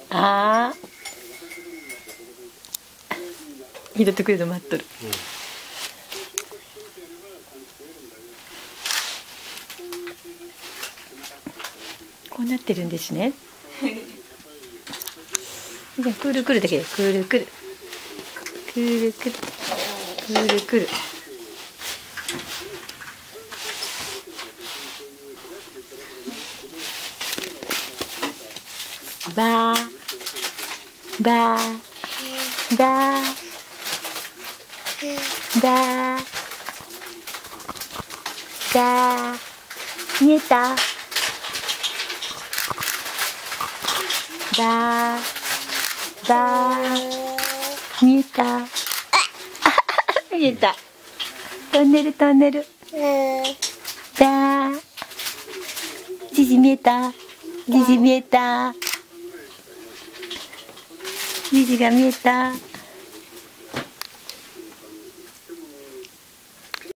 ああ、拾ってくれるの待っとる。こうなってるんですね。くるくるだけで、くるくるくるくるくるくる。ばーばーばーばーばー、見えた？ばーばー、見えた？見えた。トンネルトンネル。ばー、じじ見えた？じじ見えた？じじが見えた？